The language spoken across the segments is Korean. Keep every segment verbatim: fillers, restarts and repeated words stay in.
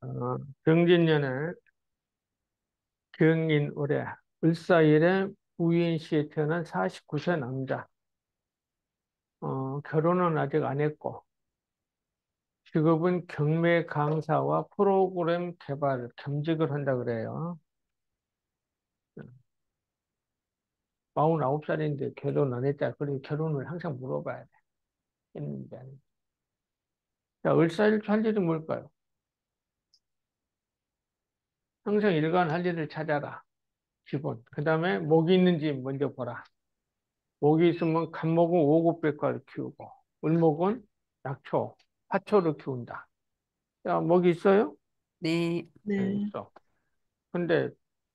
어, 경진년에 경인 올해 을사일에 우인시에 태어난 사십구 세 남자. 어, 결혼은 아직 안 했고 직업은 경매 강사와 프로그램 개발 겸직을 한다 그래요. 마흔아홉 살인데 결혼 안 했다. 그리고 결혼을 항상 물어봐야 돼. 했는지 아닌지. 자, 을사일 할 일은 뭘까요? 항상 일관 할 일을 찾아라. 기본. 그 다음에 목이 있는지 먼저 보라. 목이 있으면 간목은 오곡백과를 키우고, 을목은 약초, 화초를 키운다. 야, 목이 있어요? 네, 네, 네. 있어. 근데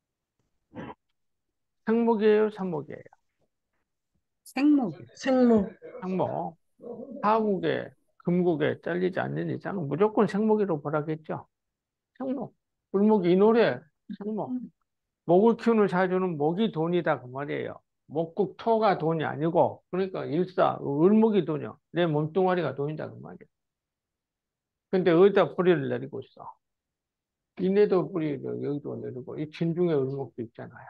생목이에요, 산목이에요? 생목이요. 생목. 생목. 하국에, 금국에 잘리지 않는 이상 무조건 생목이로 보라겠죠? 생목. 을목이 이 노래, 생목. 목을 키우는 사주는 목이 돈이다, 그 말이에요. 목국 토가 돈이 아니고, 그러니까 일사, 을목이 돈이요. 내 몸뚱아리가 돈이다, 그 말이에요. 근데 어디다 뿌리를 내리고 있어? 이내도 뿌리를 여기도 내리고, 이 진중에 을목도 있잖아요.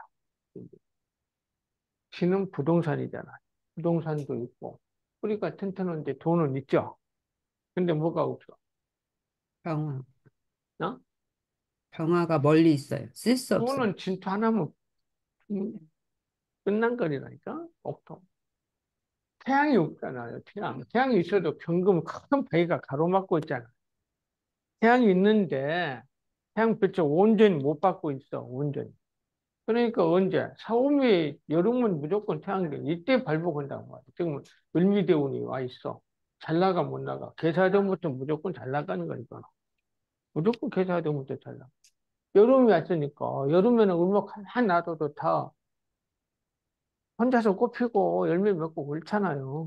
진은 부동산이잖아요. 부동산도 있고, 뿌리가 튼튼한데 돈은 있죠? 근데 뭐가 없어? 병화. 어? 병화가 멀리 있어요. 쓸 수 없어요. 돈은 진투 하나면 끝난 거리라니까? 옥토. 태양이 없잖아요, 태양. 태양이 있어도 경금 큰 바위가 가로막고 있잖아. 태양이 있는데, 태양빛을 온전히 못 받고 있어, 온전히. 그러니까 언제? 사오미 여름은 무조건 태양계 이때 발복한다고 말이야. 지금 을미대운이 와 있어. 잘 나가 못 나가. 개사대부터 무조건 잘 나가는 거니까. 무조건 개사대부터 잘 나가. 여름이 왔으니까 여름에는 울먹 하나 놔둬도 다 혼자서 꽃피고 열매 맺고 그렇잖아요.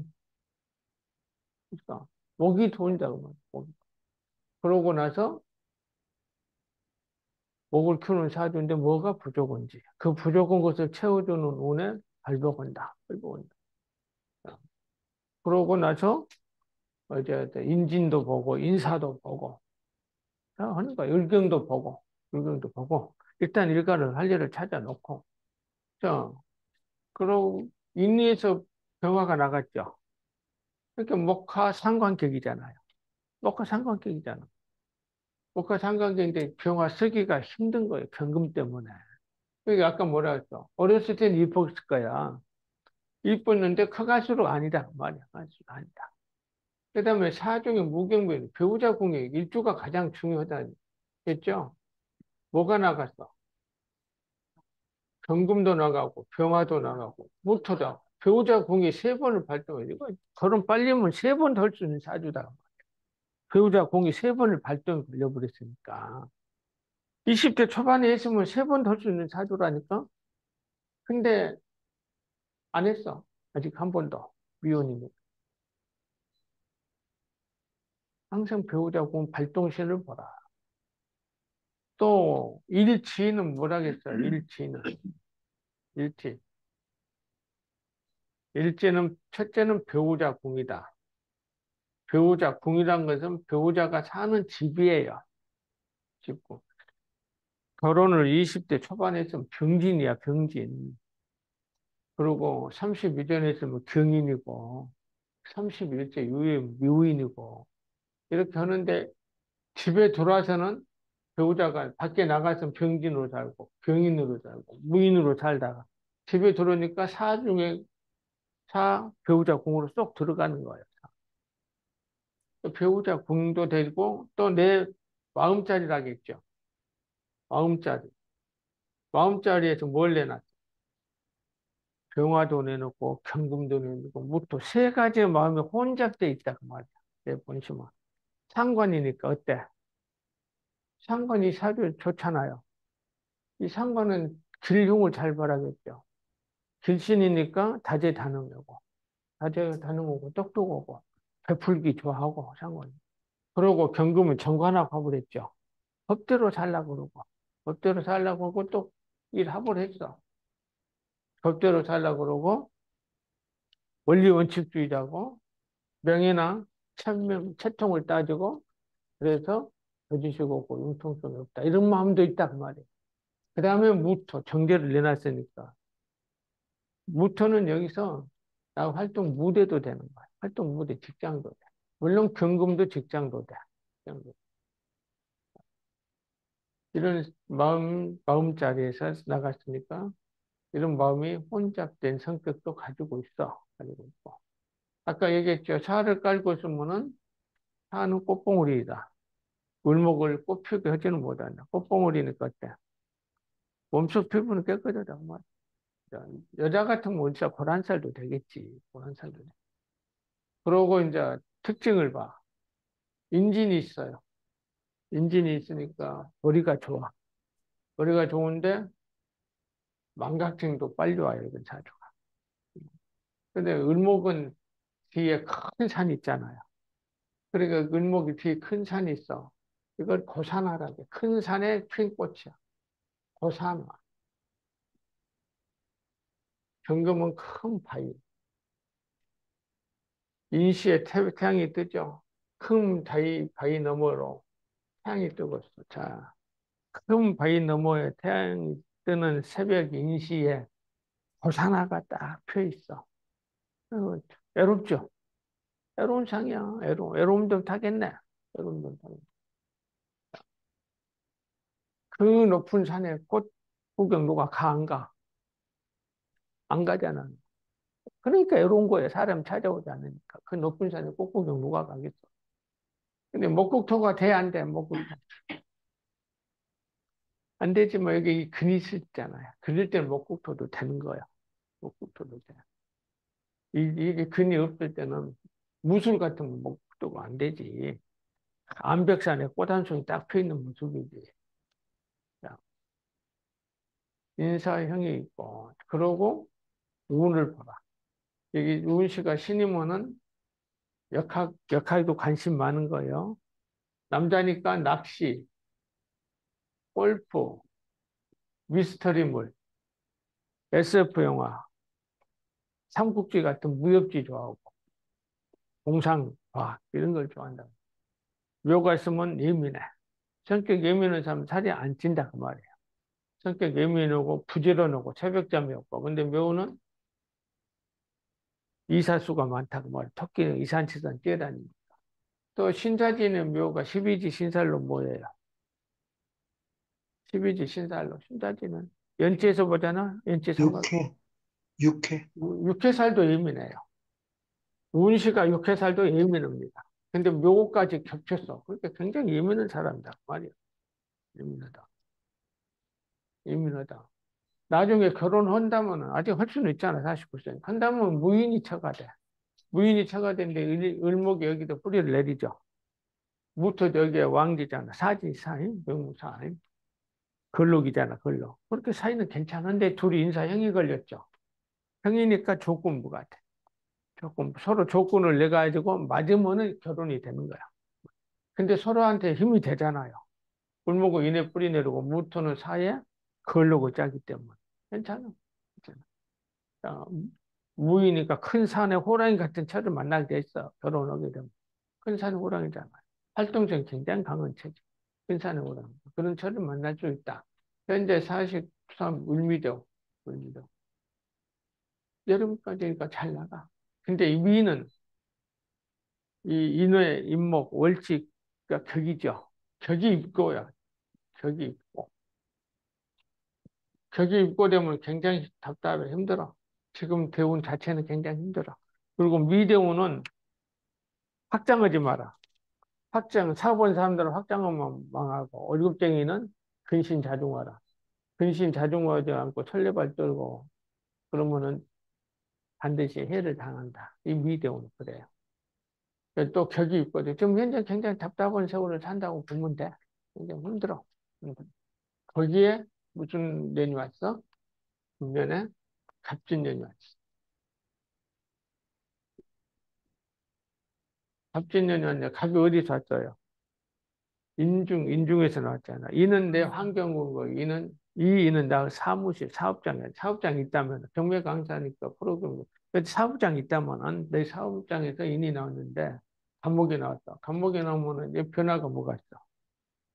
그러니까 목이 돈다고 말이야. 목이. 그러고 나서 목을 키우는 사주인데 뭐가 부족한지 그 부족한 것을 채워주는 운에 발복한다. 발복한다. 그러고 나서 이제 인진도 보고 인사도 보고 다 하는 거야. 일경도 보고 일경도 보고 일단 일가를 할 일을 찾아 놓고 자 그러고 인리에서 병화가 나갔죠. 그러니까 목화 상관격이잖아요. 목화 상관격이잖아. 목화 상관격인데 병화 쓰기가 힘든 거예요. 경금 때문에. 그러니까 아까 뭐라 했어? 어렸을 때는 이뻤을 거야. 이뻤는데 커갈수록 아니다. 그 말이야. 커갈수록 아니다. 그다음에 사중의 무경변 배우자 궁의 일주가 가장 중요하다. 했죠? 뭐가 나갔어? 경금도 나가고 병화도 나가고 무토다. 배우자 궁이 세 번을 발동해. 이거 결혼 빨리면 세 번 더 할 수 있는 사주다. 배우자 궁이 세 번을 발동해 걸려버렸으니까. 이십 대 초반에 했으면 세 번 더 할 수 있는 사주라니까? 근데 안 했어. 아직 한 번도. 미혼이니까. 항상 배우자 궁 발동신을 보라. 또 일치는 뭐라겠어요? 일치는. 일치. 일제는 첫째는 배우자 궁이다. 배우자 궁이란 것은 배우자가 사는 집이에요. 집고. 결혼을 이십 대 초반에 했으면 병진이야, 병진. 그리고 삼십이 전에 했으면 경인이고, 삼십일 세 유예 묘인이고, 이렇게 하는데 집에 들어와서는 배우자가 밖에 나가서 병진으로 살고, 병인으로 살고, 무인으로 살다가 집에 들어오니까 사 중에 사 배우자 궁으로 쏙 들어가는 거예요. 또 배우자 궁도 되고 또 내 마음자리라겠죠. 마음자리. 마음자리에서 뭘 내놨어? 병화도 내놓고 경금도 내놓고 무토 세 가지의 마음이 혼잡돼 있다 그 말이야. 내 본심은. 상관이니까 어때? 상관이 사주 좋잖아요. 이 상관은 길흉을 잘 바라겠죠. 길신이니까 다재다능하고 다재다능하고 똑똑하고 베풀기 좋아하고 상관이. 그러고 경금은 정관합 화불했죠. 법대로 살라고 그러고 법대로 살라고 그러고 또 일합을 했어. 법대로 살라고 그러고 원리 원칙주의자고 명예나 천명, 채통을 따지고 그래서 거짓이고 없고 융통성이 없다. 이런 마음도 있다 그 말이에요. 그 다음에 무토, 정제를 내놨으니까. 무토는 여기서 나 활동 무대도 되는 거야. 활동 무대, 직장도 돼. 물론 경금도 직장도 돼. 직장도. 이런 마음, 마음자리에서 나갔으니까 이런 마음이 혼잡된 성격도 가지고 있어. 가지고 있고. 아까 얘기했죠. 살을 깔고 있으면은 사는 꽃봉오리이다. 물목을 꽃 피우게 하지는 못한다. 꽃봉오리니까 어때? 몸속 피부는 깨끗하단 말이야. 여자 같으면 진짜 고란살도 되겠지. 고란살도 돼. 그러고 이제 특징을 봐. 인진이 있어요. 인진이 있으니까 머리가 좋아. 머리가 좋은데 망각증도 빨리 와요. 이건 자주가. 근데 을목은 뒤에 큰 산이 있잖아요. 그러니까 을목이 뒤에 큰 산이 있어. 이걸 고산화라고 해. 큰 산에 핀 꽃이야. 고산화. 경금은 큰 바위. 인시에 태, 태양이 뜨죠. 큰 바위, 바위 너머로 태양이 뜨고 있어. 자, 큰 바위 너머에 태양이 뜨는 새벽 인시에 고산화가 딱 펴 있어. 어, 외롭죠? 외로운 상이야. 외로움. 외로움 좀 타겠네. 외로움 좀 타겠네. 그 높은 산에 꽃 구경 누가 가, 안 가? 안 가잖아. 그러니까 외로운 거예요. 사람 찾아오지 않으니까. 그 높은 산에 꽃 구경 누가 가겠어. 근데 목국토가 돼, 안 돼? 목국토. 안 되지, 뭐, 여기 근이 있잖아요. 그럴 때는 목국토도 되는 거야. 목국토도 돼. 이, 이게 근이 없을 때는 무술 같은 목국토가 안 되지. 암벽산에 꽃 한 송이 딱 펴 있는 모습이지. 자, 인사형이 있고, 그러고 운을 봐라. 여기 운씨가 신임원은 역학, 역학에도 관심 많은 거예요. 남자니까 낚시, 골프, 미스터리물, 에스에프 영화, 삼국지 같은 무협지 좋아하고, 공상과학, 이런 걸 좋아한다. 묘가 있으면 예민해. 성격 예민한 사람은 살이 안 찐다, 그 말이에요. 성격 예민하고 부지런하고 새벽잠이 없고. 근데 묘는 이사수가 많다, 그 말이에요. 토끼는 이산치산 뛰어다니고. 또 신사진의 묘가 십이지 신살로 모여요. 십이지 신살로. 신사진은 연지에서 보잖아. 연지 삼각. 육회, 육회. 육회살도 예민해요. 운시가 육회살도 예민합니다. 근데 묘까지 겹쳤어. 그러니까 굉장히 예민한 사람이다. 말이야. 예민하다. 예민하다. 나중에 결혼한다면, 아직 할 수는 있잖아, 사십구 세. 한다면 무인이 처가 돼. 무인이 처가 되는데 을, 을목이 여기도 뿌리를 내리죠. 무토도 여기에 왕지잖아. 사지, 사임, 명무사임. 걸록이잖아, 걸록. 그렇게 사이는 괜찮은데 둘이 인사형이 걸렸죠. 형이니까 조건부 같아. 조건, 서로 조건을 내가지고 맞으면은 결혼이 되는 거야. 근데 서로한테 힘이 되잖아요. 을목은 인에 뿌리 내리고 무토는 사에 걸르고 짜기 때문에. 괜찮아. 괜찮아. 자, 무이니까 큰 산에 호랑이 같은 철을 만나게 돼 있어. 결혼하게 되면. 큰 산에 호랑이잖아. 활동성이 굉장히 강한 체질. 큰 산에 호랑이. 그런 철을 만날 수 있다. 현재 사십삼 울미도, 울미도. 여름까지니까 잘 나가. 근데 이 미는 이 인의 인목, 월치가 격이죠. 격이 있고요. 격이 있고. 격이 있고 되면 굉장히 답답해, 힘들어. 지금 대운 자체는 굉장히 힘들어. 그리고 미대운은 확장하지 마라. 확장, 사본 사람들은 확장하면 망하고, 월급쟁이는 근신자중하라. 근신자중하지 않고 설레발 떨고, 그러면은 반드시 해를 당한다. 이 미대운은 그래요. 또 격이 있거든. 지금 현재 굉장히 답답한 세월을 산다고 보면 돼. 굉장히 힘들어. 힘들어. 거기에 무슨 년이 왔어? 분면에 갑진년이 왔어. 갑진년이 왔냐? 갑이 어디서 왔어요? 인중, 인중에서 나왔잖아. 이는 내 환경운거, 이는, 이 이는 나 사무실, 사업장에, 사업장이 있다면, 경매 강사니까 프로그램, 사업장이 있다면, 내 사업장에서 인이 나왔는데, 감목이 나왔다. 감목이 나오면 이제 변화가 뭐가 있어?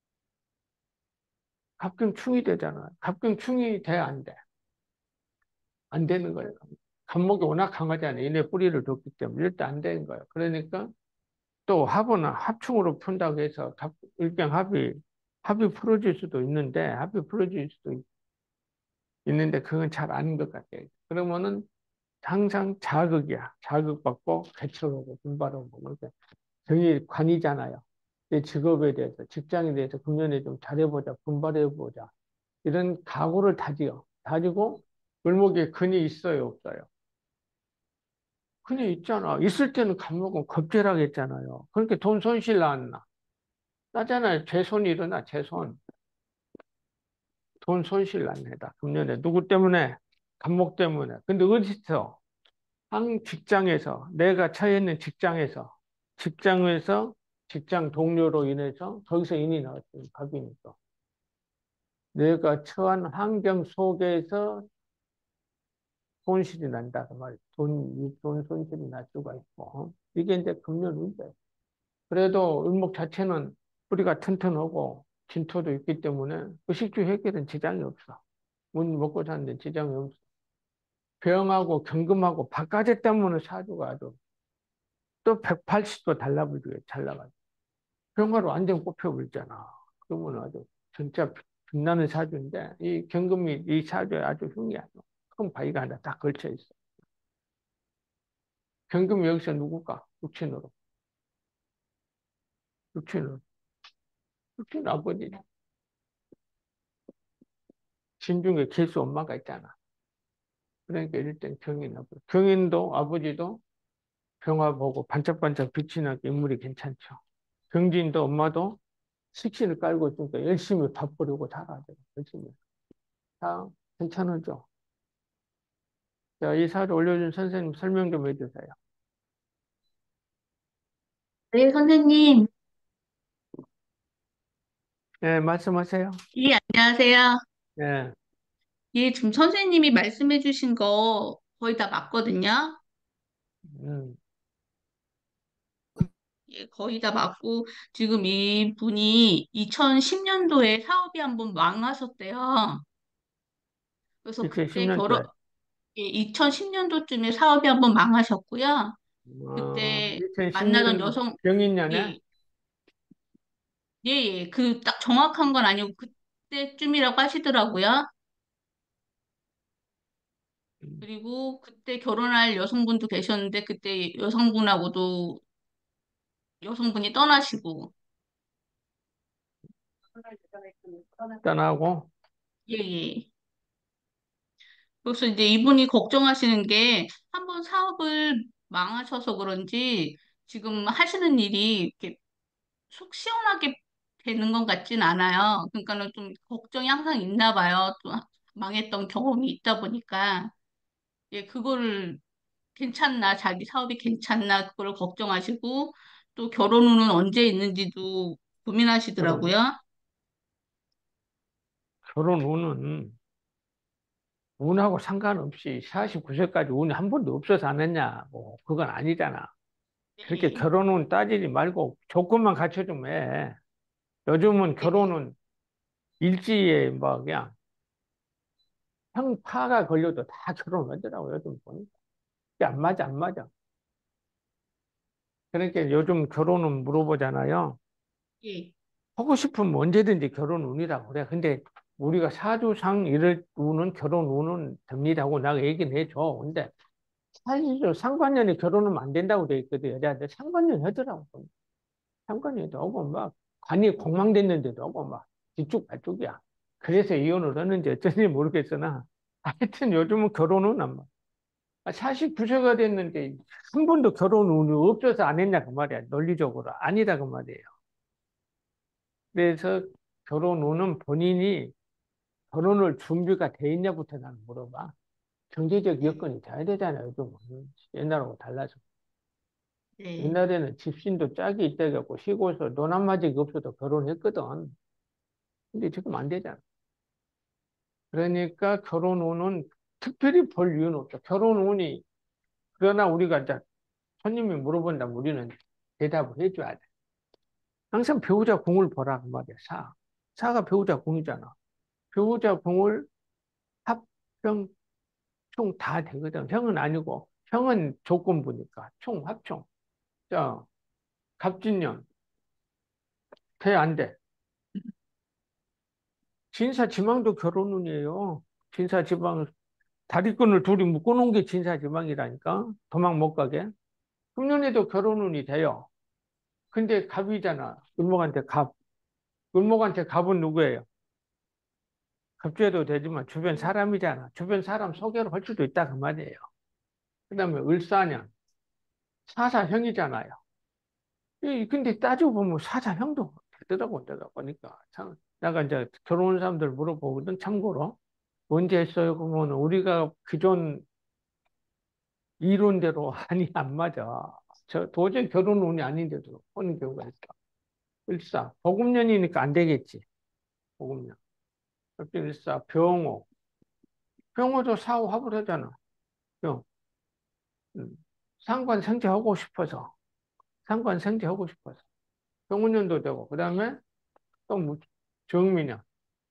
갑경충이 되잖아. 갑경충이 돼, 안 돼? 안 되는 거예요. 갑목이 워낙 강하잖아요. 이내 뿌리를 뒀기 때문에 일단 안 되는 거예요. 그러니까 또 합은 합충으로 푼다고 해서 갑, 일경합이 합이 풀어질 수도 있는데 합이 풀어질 수도 있, 있는데 그건 잘 아닌 것 같아요. 그러면은 항상 자극이야. 자극받고 개척하고 분발하고 그러니까 정의 관이잖아요. 내 직업에 대해서 직장에 대해서 금년에 좀 잘해보자 분발해보자 이런 각오를 다지요. 다지고 을목에 근이 있어요 없어요? 근이 있잖아. 있을 때는 감목은 겁제라고 했잖아요. 그러니까 돈 손실 났나? 나잖아요. 재손이 일어나 재손. 돈 손실 났네다. 금년에 누구 때문에? 감목 때문에. 근데 어디서? 한 직장에서 내가 처해 있는 직장에서 직장에서 직장 동료로 인해서 거기서 인이 나왔어요. 갑이니까. 내가 처한 환경 속에서 손실이 난다. 그 말이야. 돈, 돈 손실이 날 수가 있고. 어? 이게 이제 금년 운세. 그래도 을목 자체는 뿌리가 튼튼하고 진토도 있기 때문에 의식주 해결은 지장이 없어. 문 먹고 사는데 지장이 없어. 병하고 경금하고 바가지 때문에 사주가 아주 또 백팔십 도 달라붙게 잘 나가요. 병화로 완전 꼽혀버리잖아. 그러면 아주 진짜 빛나는 사주인데 이 경금이 이 사주에 아주 흉이 아주 큰 바위가 하나 딱 걸쳐 있어. 경금이 여기서 누굴까? 육친으로. 육친으로. 육친 아버지. 신중에 계수 엄마가 있잖아. 그러니까 일단 경인 아버지. 경인도 아버지도 병화 보고 반짝반짝 빛이 나게 인물이 괜찮죠. 경진도 엄마도 식신을 깔고 있으니까 열심히 밥 버리고 살아야 돼. 열심히. 다 괜찮으죠. 자, 이 사를 올려준 선생님 설명 좀 해주세요. 네, 선생님. 네, 말씀하세요. 예, 안녕하세요. 네, 예, 지금 선생님이 말씀해 주신 거 거의 다 맞거든요. 음, 예, 거의 다 맞고, 지금 이 분이 이천십 년도에 사업이 한번 망하셨대요. 그래서 그때 결혼, 이천십 년도에. 예, 이천십 년도쯤에 사업이 한번 망하셨고요. 어, 그때 만나던 이천십 년 여성, 병인년에 예, 예, 예, 그 딱 정확한 건 아니고 그때쯤이라고 하시더라고요. 그리고 그때 결혼할 여성분도 계셨는데 그때 여성분하고도 여성분이 떠나시고 떠나고, 예, 예. 그래서 이제 이분이 걱정하시는 게 한번 사업을 망하셔서 그런지 지금 하시는 일이 이렇게 속 시원하게 되는 것 같진 않아요. 그러니까는 좀 걱정이 항상 있나 봐요. 또 망했던 경험이 있다 보니까 예, 그거를 괜찮나, 자기 사업이 괜찮나, 그걸 걱정하시고, 또 결혼 후는 언제 있는지도 결혼, 고민하시더라고요. 결혼 운은 운하고 상관없이 사십구 세까지 운이 한 번도 없어서 안 했냐, 뭐, 그건 아니잖아. 그렇게 예, 결혼은 따지지 말고 조건만 갖춰주면 해. 요즘은 예, 결혼은 일지에 뭐 그냥 형파가 걸려도 다 결혼하더라고 요즘 보니까. 이게 안 맞아 안 맞아. 그러니까 요즘 결혼은 물어보잖아요. 예, 하고 싶으면 언제든지 결혼 운이라고 그래. 근데 우리가 사주상 이럴 운은 결혼 운은 됩니다고 내가 얘기는 해줘. 근데 사실 상관년에 결혼하면 안 된다고 돼 있거든. 여자한테 상관년 하더라고. 상관년에도 오고 막 관이 공망됐는데도 오고 막 뒤죽발죽이야. 그래서 이혼을 하는지 어쩐지 모르겠으나 하여튼 요즘은 결혼은 안 막. 사십구 세가 됐는데 한 번도 결혼 운이 없어서 안 했냐 그 말이야. 논리적으로 아니다 그 말이에요. 그래서 결혼 운은 본인이 결혼을 준비가 돼 있냐부터 나는 물어봐. 경제적 예, 여건이 돼야 되잖아요. 요즘은 옛날하고 달라서. 네, 옛날에는 집신도 짝이 있다 갖고 시골에서 돈 한 마디가 없어도 결혼했거든. 근데 지금 안 되잖아. 그러니까 결혼 운은 특별히 볼 이유는 없죠. 결혼 운이 그러나 우리가 이제 손님이 물어본다면 우리는 대답을 해줘야 돼. 항상 배우자 공을 보라 그 말이야. 사. 사가 배우자 공이잖아. 배우자 봉을 합병 총 다 되거든. 형은 아니고 형은 조건부니까 총 합총. 자, 갑진년 돼, 안 돼? 진사지망도 결혼운이에요. 진사지방 다리끈을 둘이 묶어놓은 게 진사지망이라니까. 도망 못 가게. 금년에도 결혼운이 돼요. 근데 갑이잖아. 을목한테 갑. 을목한테 갑은 누구예요? 갑주에도 되지만 주변 사람이잖아. 주변 사람 소개를 할 수도 있다 그 말이에요. 그 다음에 을사년. 사사형이잖아요. 이 근데 따지고 보면 사사형도 되더라고 내가 보니까. 참 내가 이제 결혼한 사람들 물어보거든. 참고로 언제 했어요? 그러면 우리가 기존 이론대로 아니 안 맞아. 저 도저히 결혼 운이 아닌데도 하는 경우가 있어. 을사 복음년이니까 안 되겠지. 복음년. 을사 병호. 병호도 사후 합을 하잖아. 병. 음. 상관 생제하고 싶어서. 상관 생제하고 싶어서. 병원년도 되고 그다음에 또 뭐, 정민년.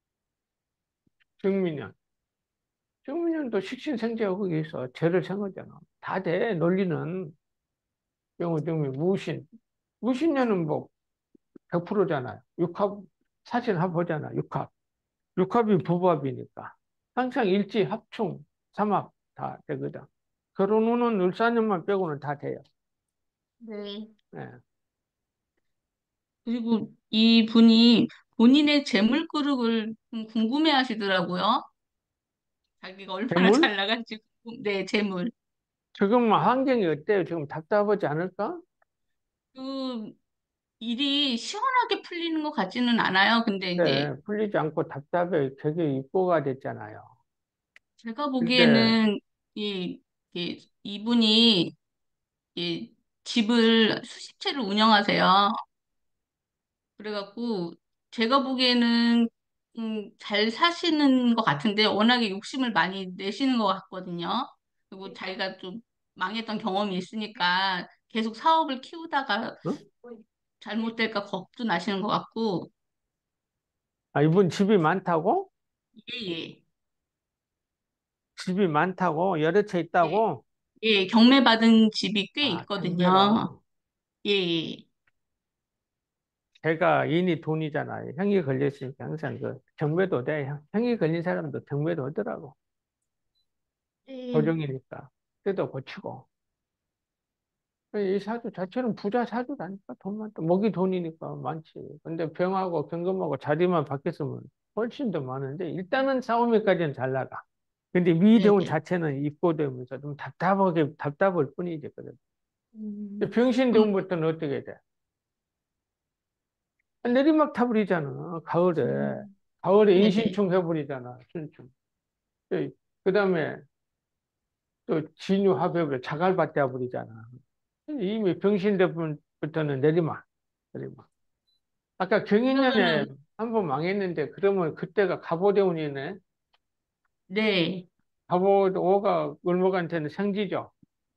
정민년. 정민년도 식신생제하고 거기 있어. 죄를 생하잖아. 다 돼. 논리는 병호 정민 무신. 무신년은 뭐 백 퍼센트잖아요. 육합 사실 합보잖아. 육합. 육합이 부부합이니까. 항상 일지, 합충, 삼합 다 되거든. 결혼 후는 을사년만 빼고는 다 돼요. 네. 예. 그리고 이 분이 본인의 재물 그룹을 좀 궁금해 하시더라고요. 자기가 얼마나 재물? 잘 나갈지. 궁금- 네, 재물. 지금 환경이 어때요? 지금 답답하지 않을까? 그 일이 시원하게 풀리는 것 같지는 않아요. 근데 이제 네, 풀리지 않고 답답해. 되게 입고가 됐잖아요. 제가 근데, 보기에는 이, 이 이분이 이 집을 수십 채를 운영하세요. 그래갖고 제가 보기에는 음, 잘 사시는 것 같은데 워낙에 욕심을 많이 내시는 것 같거든요. 그리고 자기가 좀 망했던 경험이 있으니까 계속 사업을 키우다가 어? 잘못될까 겁도 나시는 것 같고, 아, 이분 집이 많다고? 예, 예. 집이 많다고? 여러 채 예, 있다고? 예, 경매받은 집이 꽤 아, 있거든요. 경매로. 예, 예. 제가 인이 돈이잖아요. 형이 걸렸으니까 항상 그 경매도 돼. 형- 형이 걸린 사람도 경매도 하더라고. 예. 도정이니까. 그래도 고치고. 이 사주 자체는 부자 사주라니까. 돈만, 또 먹이 돈이니까 많지. 근데 병하고 경금하고 자리만 바뀌었으면 훨씬 더 많은데, 일단은 싸움에까지는 잘 나가. 근데 네, 미대운 네. 자체는 입고되면서 좀 답답하게, 답답할 뿐이지. 그래. 음, 그럼, 병신대운부터는 어떻게 돼? 내리막 타버리잖아. 가을에. 음, 가을에 네네. 인신충 해버리잖아. 순충. 그 다음에 또 진유합해버려. 자갈밭 돼버리잖아. 이미 병신대부터는 내리막. 내리막. 아까 경인년에 그러면은, 한 번 망했는데, 그러면 그때가 갑오대운이네. 네. 갑오가 을목한테는 생지죠.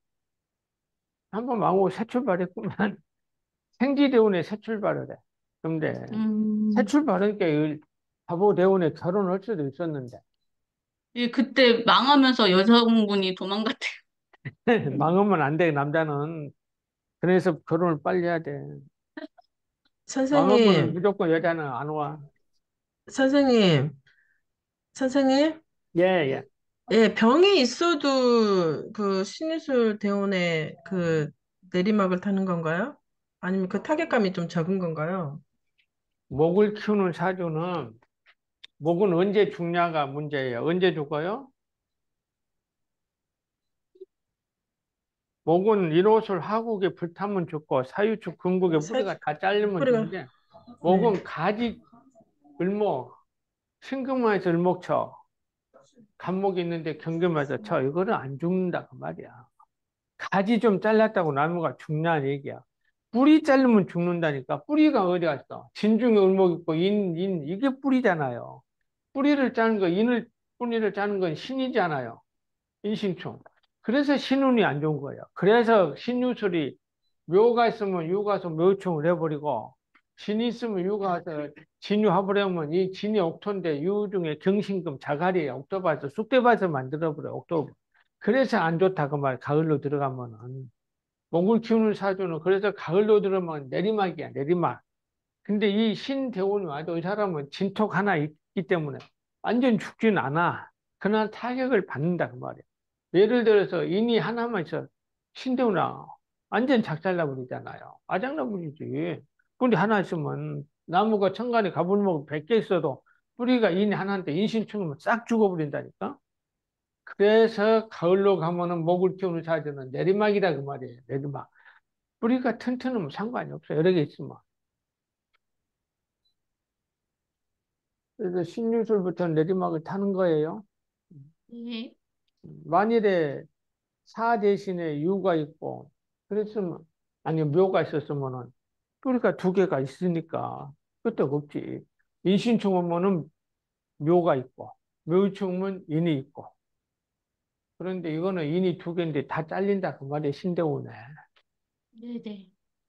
한 번 망하고 새 출발했구만. 생지대운에 새 출발을 해. 근데 새 음, 출발하니까 이 갑오대운에 결혼할 수도 있었는데 예, 그때 망하면서 여성분이 도망갔대요. 망하면 안 돼. 남자는. 그래서 결혼을 빨리 해야 돼. 망하면 선생님, 무조건 여자는 안 와. 선생님, 선생님? 예, 예. 예, 병이 있어도 그 신유술 대원에 그 내리막을 타는 건가요? 아니면 그 타격감이 좀 적은 건가요? 목을 키우는 사주는 목은 언제 죽냐가 문제예요. 언제 죽어요? 목은 일호술 하국에 불타면 죽고 사유축 금국에 살, 뿌리가 다 잘리면 뿌리가, 죽는데, 네. 목은 가지 을목, 신금화에서 을목쳐, 간목이 있는데 경금에서 쳐. 이거는 안 죽는다 그 말이야. 가지 좀 잘랐다고 나무가 죽냐는 얘기야. 뿌리 자르면 죽는다니까. 뿌리가 어디 갔어? 진중에 을목 있고 인, 인 이게 뿌리잖아요. 뿌리를 짜는 거, 인을 뿌리를 짜는 건 신이잖아요. 인신충. 그래서 신운이 안 좋은 거예요. 그래서 신유술이 묘가 있으면 묘가서 묘충을 해버리고, 진이 있으면 유가 와서 진유합을 하면 이 진이 옥토인데 유 중에 경신금 자갈이 옥토밭에서 쑥대밭을 만들어버려 옥토. 그래서 안 좋다 그 말. 가을로 들어가면은 몽골 키우는 사주는 그래서 가을로 들어가면 내리막이야 내리막. 근데 이 신대운이 와도 이 사람은 진토가 하나 있기 때문에 완전 죽지는 않아. 그러나 타격을 받는다 그 말이야. 예를 들어서 인이 하나만 있어 신대운아 완전 작살나버리잖아요. 아작나버리지. 근데 하나 있으면 나무가 천간에 가불목 백 개 있어도 뿌리가 인이 하나인데 인신충이면 싹 죽어버린다니까. 그래서 가을로 가면은 목을 키우는 사주는 내리막이다 그 말이에요. 내리막. 뿌리가 튼튼하면 상관이 없어. 여러 개 있으면. 그래서 신유술부터 내리막을 타는 거예요. 네. 만일에 사 대신에 유가 있고, 그랬으면, 아니, 묘가 있었으면은, 뿌리가 두 개가 있으니까, 끄떡 없지. 인신충이면은 묘가 있고, 묘충은 인이 있고. 그런데 이거는 인이 두 개인데 다 잘린다. 그 말이 신대오네. 네네.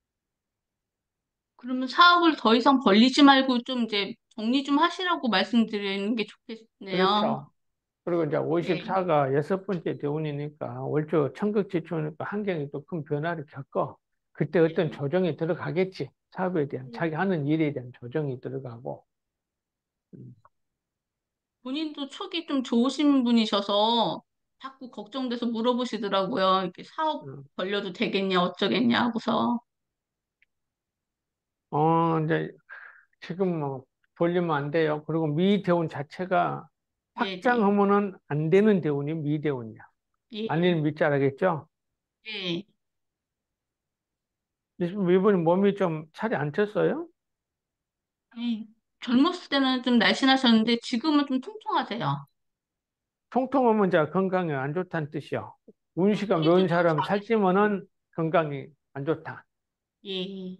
그러면 사업을 더 이상 벌리지 말고 좀 이제 정리 좀 하시라고 말씀드리는 게 좋겠네요. 그렇죠. 그리고 이제 네. 오십사가 여섯 번째 대운이니까 월조 천극지축이니까 환경이 또 큰 변화를 겪어. 그때 어떤 네. 조정이 들어가겠지. 사업에 대한, 네. 자기 하는 일에 대한 조정이 들어가고. 음, 본인도 촉이 좀 좋으신 분이셔서 자꾸 걱정돼서 물어보시더라고요. 이렇게 사업 음. 벌려도 되겠냐, 어쩌겠냐 하고서. 어, 이제 지금 뭐 볼리면 안 돼요. 그리고 미대운 자체가 네네. 확장하면은 안 되는 대운이 미대운이야. 예. 아니면 밑자라겠죠? 예. 이분이 몸이 좀 살이 안 쪘어요? 예. 젊었을 때는 좀 날씬하셨는데 지금은 좀 통통하세요. 통통하면 이제 건강에 안 좋다는 뜻이요. 어, 운시가 허리도 면 좀 사람 작으시고. 살찌면은 건강이 안 좋다. 예.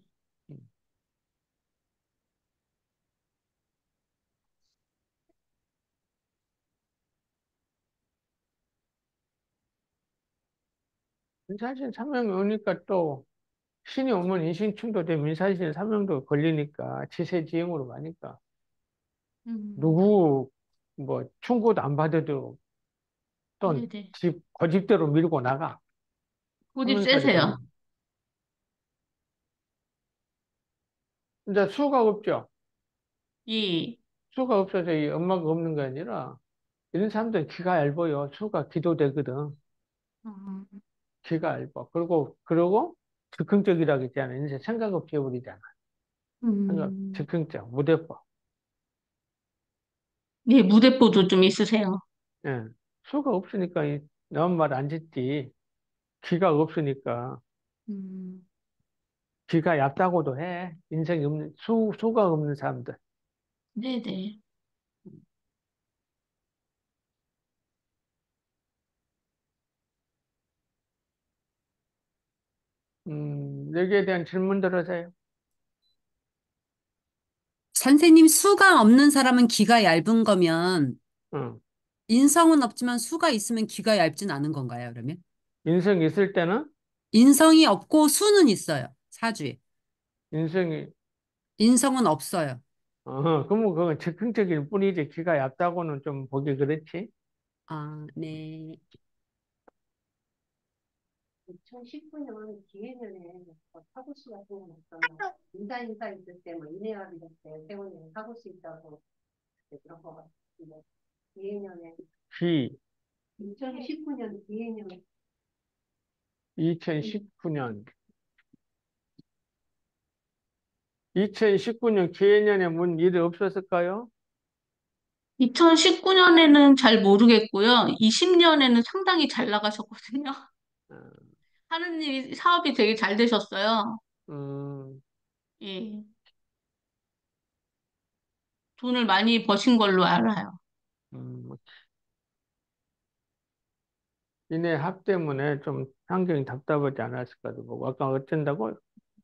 민사신 삼명이 오니까 또 신이 오면 인신충도 되고 민사신 삼명도 걸리니까 지세지형으로 가니까 음. 누구 뭐 충고도 안 받아도 또 네네. 집 고집대로 밀고 나가 고집 하는 소리가 세세요. 근데 수가 없죠. 예. 수가 없어서 이 엄마가 없는 게 아니라 이런 사람들은 기가 얇아요. 수가 기도되거든. 음. 기가 얇아. 그리고 그러고 즉흥적이라고 했잖아. 인생 생각 없이 해버리잖아. 생각 음. 즉흥적 무대법. 예, 무대뽀도 좀 있으세요. 예. 수가 없으니까 이 너무 말 안 듣지. 기가 없으니까 음. 기가 얕다고도 해. 인생이 없는 수 수가 없는 사람들. 네네. 음, 여기에 대한 질문들 하세요. 선생님, 수가 없는 사람은 귀가 얇은 거면 응. 인성은 없지만 수가 있으면 귀가 얇진 않은 건가요, 그러면? 인생이 있을 때는 인성이 없고 수는 있어요, 사주에. 인생이 인성은 없어요. 어, 그러면 그건 즉흥적일 뿐이지 기가 얕다고는 좀 보기 그렇지. 아, 네. 이천십구 년 기해년에 뭐 사고수 같은 건 없었나? 인사 인사 있을 때 뭐 인해합의 때 때문에 사고수 있다고 그런 거 같은데 기해년에 기 이천십구 년 기해년 이천십구 년 이천십구 년 기해년에 문 일이 없었을까요? 이천십구 년에는 잘 모르겠고요. 이십 년에는 상당히 잘 나가셨거든요. 어, 하는 일이, 사업이 되게 잘 되셨어요. 음, 예. 돈을 많이 버신 걸로 알아요. 음, 이내 합 때문에 좀 환경이 답답하지 않았을까도 보고 아까 어쩐다고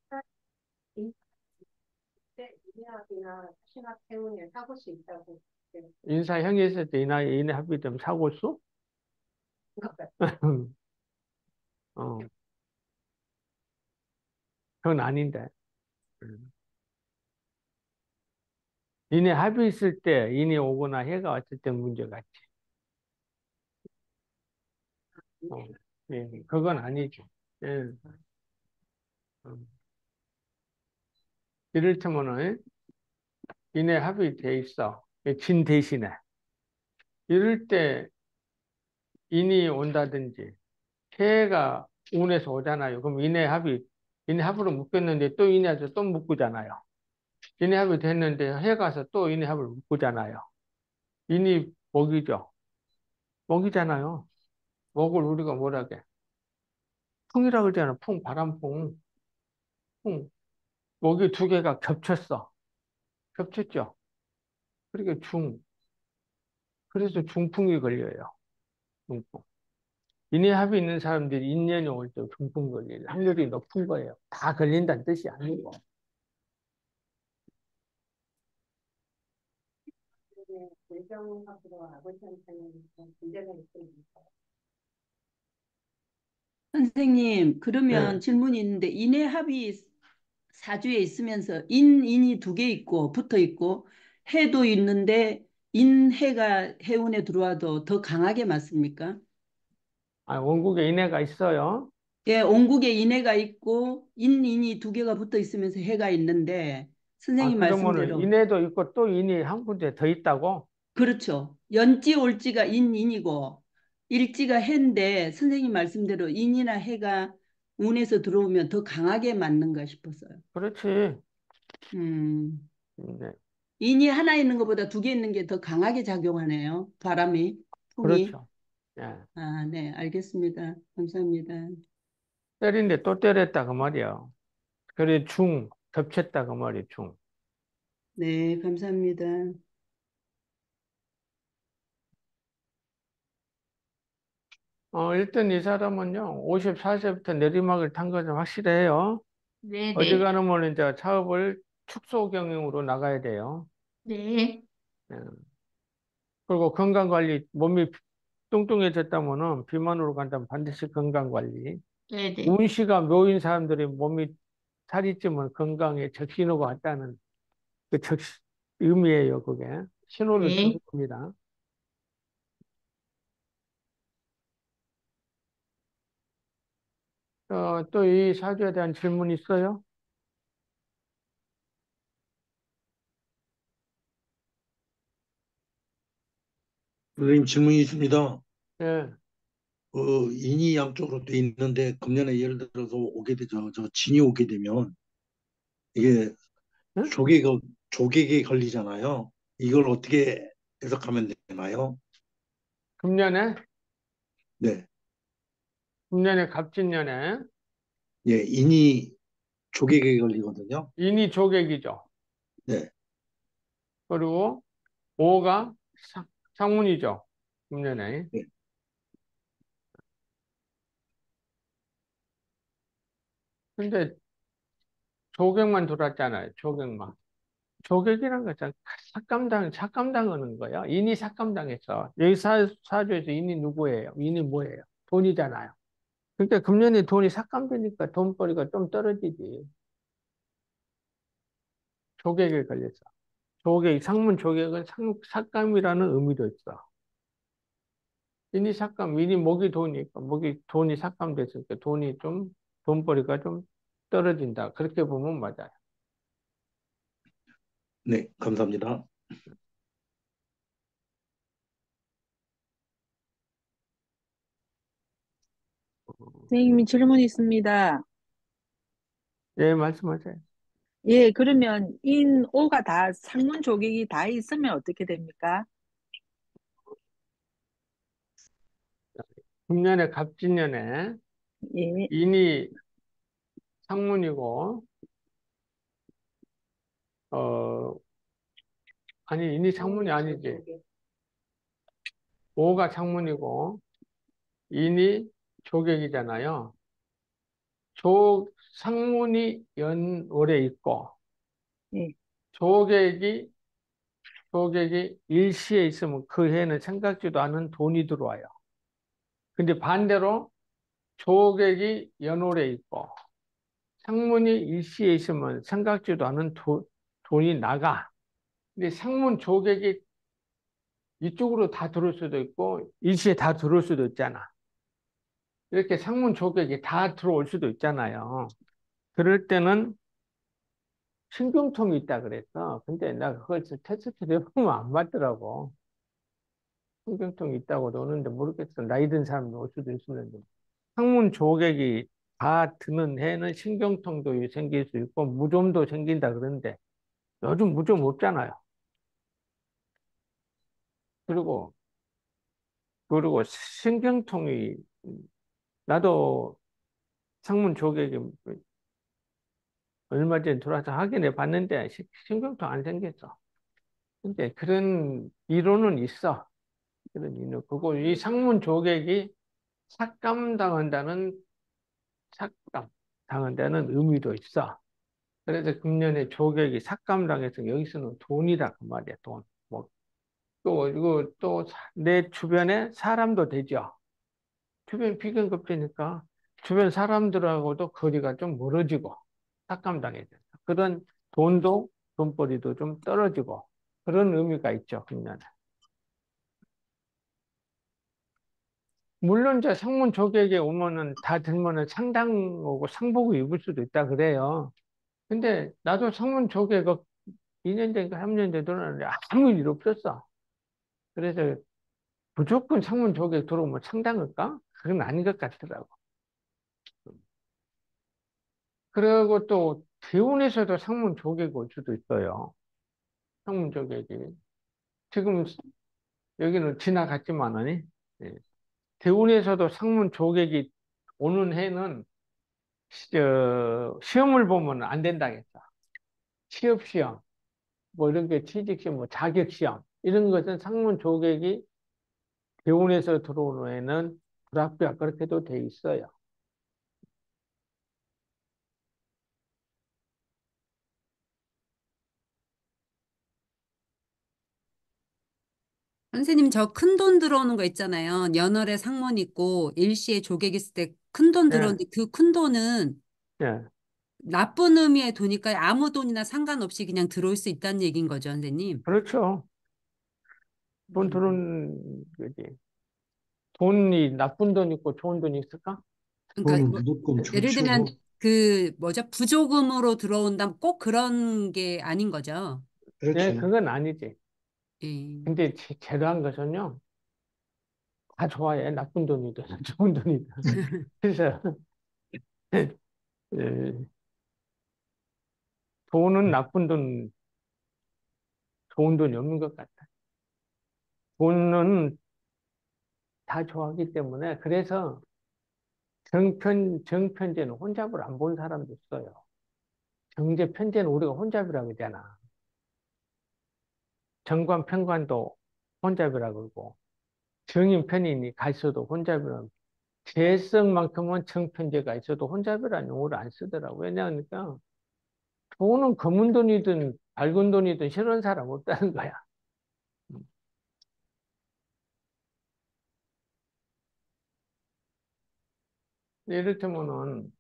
때 인해합이나 신학 때문에 사고수 있다고 인사형이 있을 때 이나 이내 합이 좀 사고수? 어, 그건 아닌데. 음. 인해 합이 있을 때, 인이 오거나 해가 왔을 때 문제가 있지. 어, 예, 그건 아니죠. 예. 음. 이를테면은, 인해 합이 돼 있어. 진 대신에. 이럴 때 인이 온다든지, 해가 운에서 오잖아요. 그럼 인해 합이, 인해 합으로 묶였는데 또 인해서 또 묶으잖아요. 인해 합이 됐는데 해 가서 또 인해 합을 묶으잖아요. 인이 먹이죠. 먹이잖아요. 먹을 우리가 뭐라 해? 풍이라고 그러잖아. 풍, 바람풍. 풍. 먹이 두 개가 겹쳤어. 겹쳤죠. 그러니까 중. 그래서 중풍이 걸려요. 중풍. 인해합이 있는 사람들이 인연이 올 때 중풍 걸릴 확률이 높은 거예요. 다 걸린다는 뜻이 아니고. 네, 결정하고 아버지한테는 좀 문제가 있으니까. 선생님, 그러면 네. 질문이 있는데 인해합이 사주에 있으면서 인, 인이 두 개 있고 붙어 있고 해도 있는데 인해가 해운에 들어와도 더 강하게 맞습니까? 아, 원국에 인해가 있어요. 예, 온국에 인해가 있고 인, 인이 두 개가 붙어 있으면서 해가 있는데 아, 선생님 그러면은 말씀대로 인해도 있고 또 인이 한 군데 더 있다고? 그렇죠. 연지 올지가 인, 인이고 일지가 해인데 선생님 말씀대로 인이나 해가 운에서 들어오면 더 강하게 맞는가 싶었어요. 그렇지. 음, 네. 인이 하나 있는 것보다 두 개 있는 게 더 강하게 작용하네요. 바람이, 풍이. 그렇죠. 예. 아, 네, 알겠습니다. 감사합니다. 때린데 또 때렸다 그 말이야. 그래 중 겹쳤다 그 말이야. 중. 네, 감사합니다. 어, 일단 이 사람은요, 오십사 세부터 내리막을 탄 것은 확실해요. 어디 네네. 가면 이제 사업을 축소 경영으로 나가야 돼요. 네. 예. 그리고 건강 관리, 몸이 뚱뚱해졌다면은 비만으로 간다면 반드시 건강 관리. 네네. 운시가 묘인 사람들이 몸이 살이 찌면 건강에 적신호가 왔다는 그 적, 의미예요, 그게. 신호를 주는 네. 겁니다. 어, 또 이 사주에 대한 질문 있어요? 선생님 질문이 있습니다. 예. 어, 인이 양쪽으로 돼 있는데 금년에 예를 들어서 오게 되죠. 저 진이 오게 되면 이게 응? 조개가 조개에 걸리잖아요. 이걸 어떻게 해석하면 되나요? 금년에, 네, 금년에 갑진년에 예, 인이 조개에 걸리거든요. 인이 조객이죠. 네, 그리고 오가 상, 상문이죠. 금년에. 네, 근데 조객만 들어왔잖아요. 조객만. 조객이란 것은 삭감당, 삭감당하는 거예요. 인이 삭감당했어. 여기 사, 사주에서 인이 누구예요? 인이 뭐예요? 돈이잖아요. 그러니까 금년에 돈이 삭감되니까 돈벌이가 좀 떨어지지. 조객에 걸렸어. 조객, 상문 조객은 상, 삭감이라는 의미도 있어. 인이 삭감, 인이 목이 돈이니까, 목이 돈이 삭감됐으니까 돈이 좀, 돈벌이가 좀 떨어진다. 그렇게 보면 맞아요. 네, 감사합니다. 선생님 질문 있습니다. 예, 말씀하세요. 예, 그러면 인, 오가 다 상문 조객이 다 있으면 어떻게 됩니까? 금년에 갑진년에 예, 인이 상문이고, 어, 아니, 인이 상문이 아니지. 오가 상문이고, 인이 조객이잖아요. 조, 상문이 연월에 있고, 예, 조객이, 조객이 일시에 있으면 그 해는 생각지도 않은 돈이 들어와요. 근데 반대로 조객이 연월에 있고, 상문이 일시에 있으면 생각지도 않은 도, 돈이 나가. 근데 상문 조객이 이쪽으로 다 들어올 수도 있고 일시에 다 들어올 수도 있잖아. 이렇게 상문 조객이 다 들어올 수도 있잖아요. 그럴 때는 신경통이 있다 그랬어. 근데 나 그걸 테스트 해보면 안 맞더라고. 신경통이 있다고 노는데 모르겠어. 나이 든 사람도 올 수도 있었는데. 항문 조객이 다 드는 해는 신경통도 생길 수 있고 무좀도 생긴다 그러는데 요즘 무좀 없잖아요. 그리고 그리고 신경통이 나도 상문 조객이 얼마 전에 들어와서 확인해 봤는데 시- 신경통 안 생겼어. 근데 그런 이론은 있어. 그런 이론. 그리고 이 상문 조객이 삭감당한다는 삭감 당한다는 의미도 있어. 그래서 금년에 조객이 삭감당해서 여기서는 돈이다 그 말이야 돈. 뭐 또 이거 또 내 주변에 사람도 되죠. 주변 비견급되니까 주변 사람들하고도 거리가 좀 멀어지고 삭감당해서 그런 돈도 돈벌이도 좀 떨어지고 그런 의미가 있죠 금년에. 물론 이제 상문 조객에 오면은 다 들면은 상당 오고 상복을 입을 수도 있다 그래요. 근데 나도 상문 조개가 이 년 전인가 삼 년 전에 들어왔는데 아무 일 없었어. 그래서 무조건 상문 조개 들어오면 상당할까? 그건 아닌 것 같더라고. 그리고 또 대운에서도 상문 조개가 올 수도 있어요. 상문 조개기. 지금 여기는 지나갔지만은 예. 대운에서도 상문 조개기 오는 해는 시, 저, 시험을 보면 안 된다겠어. 취업 시험, 뭐 이런 게 취직 시험, 뭐 자격 시험 이런 것은 상문 조개기 대운에서 들어오는 애는 불합격 그렇게도 돼 있어요. 선생님, 저 큰 돈 들어오는 거 있잖아요. 연월에 상문 있고 일시에 조객 있을 때 큰 돈 예, 들어오는데 그 큰 돈은 예, 나쁜 의미의 돈이니까 아무 돈이나 상관없이 그냥 들어올 수 있다는 얘기인 거죠, 선생님. 그렇죠. 돈 음. 드는 거지. 돈이 나쁜 돈 있고 좋은 돈이 있을까? 그러니까 돈은 뭐 무조건 예를 들면 좋죠. 그 뭐죠? 부조금으로 들어온다면 꼭 그런 게 아닌 거죠. 예, 그렇죠. 그건 아니지. 예. 근데 제- 제로한 것은요, 다 좋아해. 나쁜 돈이든 좋은 돈이든. 그래서 예, 돈은 나쁜 돈, 좋은 돈이 없는 것 같아. 돈은 다 좋아하기 때문에 그래서 정편 정편제는 혼잡을 안 본 사람도 있어요. 정제 편제는 우리가 혼잡이라고 그러잖아. 정관 편관도 혼잡이라고 그러고 정인 편인이 가 있어도 혼잡이라고 재성만큼은 정편제가 있어도 혼잡이라는 용어를 안 쓰더라고. 왜냐하니까 돈은 검은 돈이든 밝은 돈이든 싫은 사람 없다는 거야. 이를테면은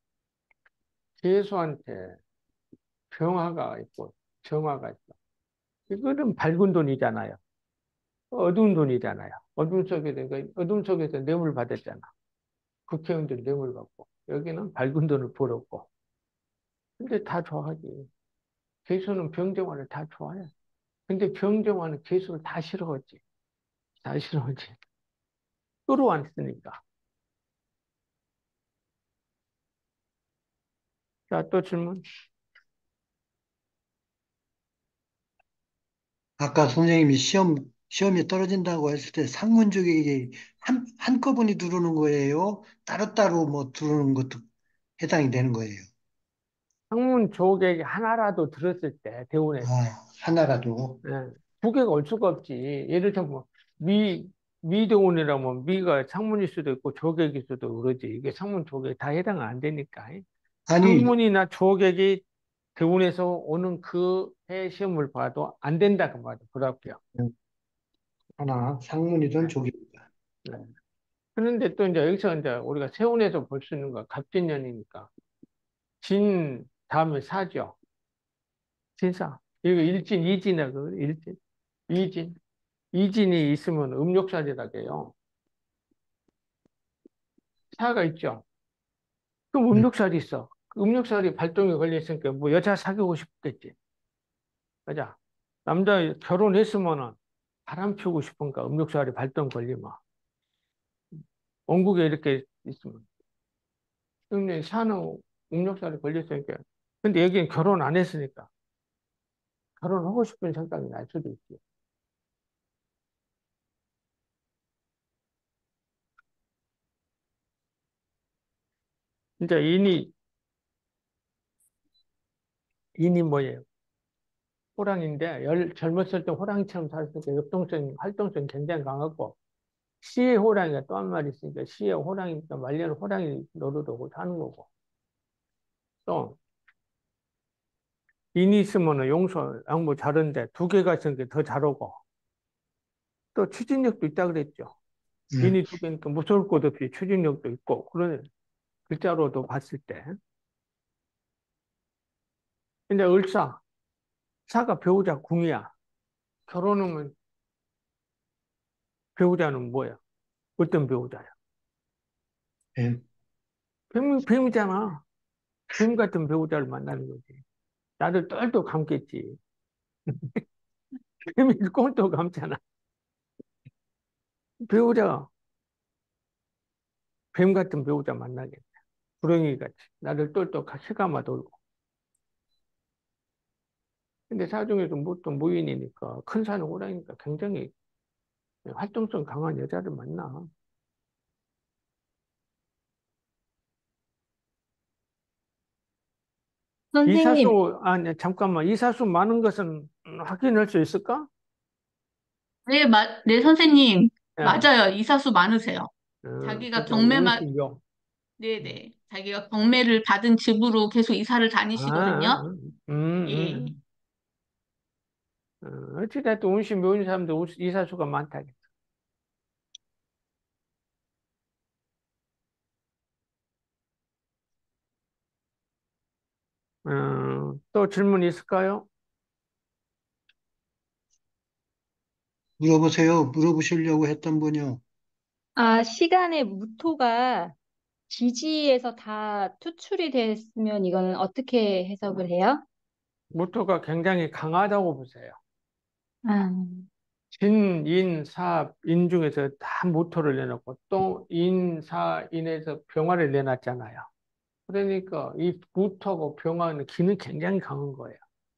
재수한테 병화가 있고 정화가 있어. 이거는 밝은 돈이잖아요. 어두운 돈이잖아요. 어둠 속에서, 그러니까 어둠 속에서 뇌물 받았잖아. 국회의원들 뇌물 받고. 여기는 밝은 돈을 벌었고. 근데 다 좋아하지. 개수는 병정화를 다 좋아해. 근데 병정화는 개수를 다 싫어하지. 다 싫어하지. 끌어안으니까. 자, 또 질문. 아까 선생님이 시험, 시험이 떨어진다고 했을 때 상문 쪽에 한, 한꺼번에 들어오는 거예요? 따로따로 뭐 들어오는 것도 해당이 되는 거예요. 학문 조객이 하나라도 들었을 때, 아, 대운에서. 하나라도. 예. 두 개가 올 수가 없지. 예를 들면, 뭐 미, 미대운이라면 미가 상문일 수도 있고 조객일 수도 그러지. 이게 상문 조객 다 해당 안 되니까. 아니, 상문이나 조객이 대운에서 오는 그 해 시험을 봐도 안 된다 그 말이야. 불합격. 하나, 상문이든 네. 조기든. 네. 그런데 또 이제 여기서 이제 우리가 세운에서 볼 수 있는 거 갑진년이니까 진 다음에 사죠. 진사. 이거 일진, 이진이야, 그 일진. 이진. 이진이 있으면 음력살이라고 해요. 사가 있죠. 그럼 음, 음력살이 있어. 그 음력살이 발동이 걸려있으니까 뭐 여자 사귀고 싶겠지. 맞아. 남자 결혼했으면은 바람 피우고 싶으니까 음력살이 발동 걸리면. 원국에 이렇게 있으면. 근데 사는 음력살이 걸렸으니까. 근데 여기는 결혼 안 했으니까. 결혼하고 싶은 생각이 날 수도 있지. 진짜 인이, 인이 뭐예요? 호랑인데, 열, 젊었을 때 호랑이처럼 살았으니까 역동성, 활동성이 굉장히 강하고, 시의 호랑이가 또 한 마리 있으니까, 시의 호랑이니까 말년은 호랑이 노릇하고 사는 거고, 또, 인이 있으면 용서, 양보 잘하는데, 두 개가 있으니까 더 잘하고, 또 추진력도 있다 그랬죠. 음, 인이 두 개니까 무서울 것 없이 추진력도 있고, 그런 글자로도 봤을 때. 근데 을사, 사가 배우자 궁이야. 결혼하면 배우자는 뭐야? 어떤 배우자야? 예. 뱀, 뱀이잖아. 뱀 같은 배우자를 만나는 거지. 나를 똘똘 감겠지. 뱀이 꼴똘 감잖아. 배우자, 뱀 같은 배우자 만나겠다. 구렁이 같이. 나를 똘똘 휘감아 돌고. 근데 사중에서 보통 무인이니까, 큰 산은 호랑이니까 굉장히 활동성 강한 여자를 만나. 선생님, 이사수, 아니, 잠깐만. 이사수 많은 것은 확인할 수 있을까? 네, 마, 네, 선생님. 예. 맞아요. 이사수 많으세요. 어, 자기가 그러니까 경매만, 오십육. 네네. 자기가 경매를 받은 집으로 계속 이사를 아, 다니시거든요. 아, 음, 예. 음. 어, 어찌됐든 운시 묘인 사람들 우- 이사수가 많다. 어, 또 질문 있을까요? 물어보세요. 물어보시려고 했던 분이요. 아, 시간의 무토가 지지에서 다 투출이 됐으면 이거는 어떻게 해석을 해요? 무토가 굉장히 강하다고 보세요. 아, 진, 인, 사, 인 중에서 다 무토를 내놓고 또 인, 사, 인에서 병화를 내놨잖아요. 그러니까 이 무토하고 병화는 기는 굉장히 강한 거예요.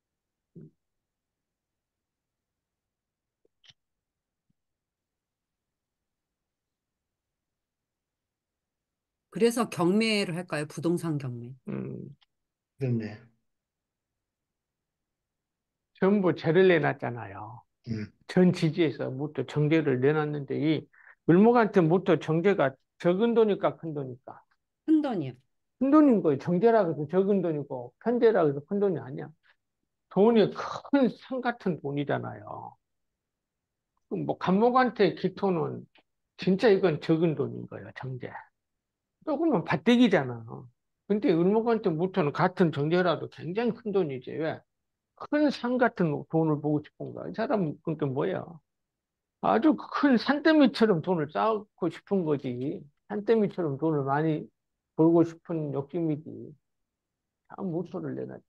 그래서 경매를 할까요? 부동산 경매. 음, 그런데, 전부 재를 내놨잖아요. 음, 전 지지에서 무토 정제를 내놨는데 이 을목한테 무토 정제가 적은 돈일까 큰 돈일까? 큰 돈이요. 큰 돈인 거예요. 정제라 해서 적은 돈이고 편제라 해서 큰 돈이 아니야. 돈이 큰 산 같은 돈이잖아요. 뭐 간목한테 기토는 진짜 이건 적은 돈인 거예요. 정제. 조금은 밭대기잖아. 근데 을목한테 무토는 같은 정제라도 굉장히 큰 돈이지. 왜? 큰 산 같은 돈을 보고 싶은 거야. 이 사람은 그러니까 뭐야? 아주 큰 산더미처럼 돈을 쌓고 싶은 거지. 산더미처럼 돈을 많이 벌고 싶은 욕심이지. 참 무토를 내놨다.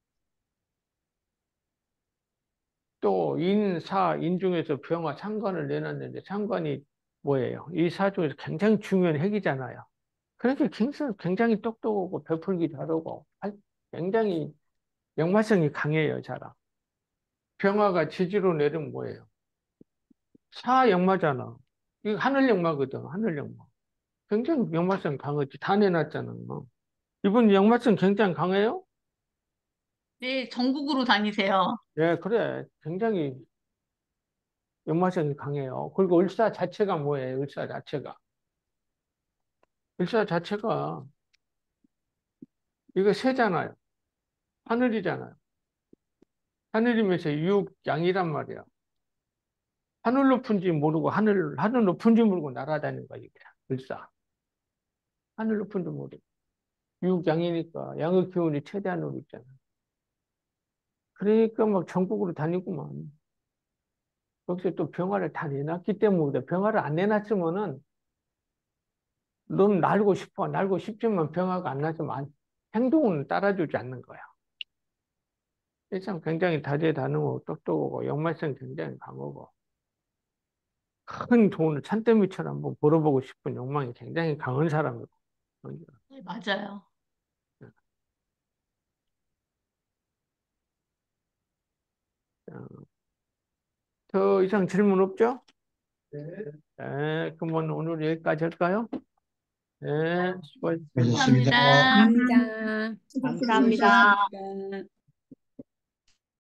또 인, 사, 인 중에서 병화 상관을 내놨는데 상관이 뭐예요? 이 사 중에서 굉장히 중요한 핵이잖아요. 그렇게 굉장히, 굉장히 똑똑하고 베풀기 잘하고 할- 굉장히 역마성이 강해요, 자라. 병화가 지지로 내리면 뭐예요? 사 역마잖아. 이거 하늘 역마거든, 하늘 역마. 굉장히 역마성 강하지. 다 내놨잖아. 이분 역마성 굉장히 강해요? 네, 전국으로 다니세요. 예, 그래. 굉장히 역마성이 강해요. 그리고 을사 자체가 뭐예요? 을사 자체가. 을사 자체가 이거 새잖아요. 하늘이잖아요. 하늘이면서 육양이란 말이야. 하늘 높은지 모르고 하늘 하늘 높은지 모르고 날아다니는 거야 이게. 을사. 하늘 높은지 모르고. 육양이니까 양의 기운이 최대한으로 있잖아. 그러니까 막 전국으로 다니구만. 거기서 또 병화를 다 내놨기 때문에 병화를 안 내놨으면은 넌 날고 싶어. 날고 싶지만 병화가 안 나지만 안- 행동은 따라주지 않는 거야. 일상 굉장히 다재다능하고 똑똑하고 연말성 굉장히 강하고 큰 돈을 산더미처럼 한번 벌어보고 싶은 욕망이 굉장히 강한 사람이고. 네, 맞아요. 더 이상 질문 없죠? 네, 그러면 오늘 여기까지 할까요? 네, 수고하셨습니다. 수고하셨습니다. 감사합니다. 감사합니다. 감사합니다.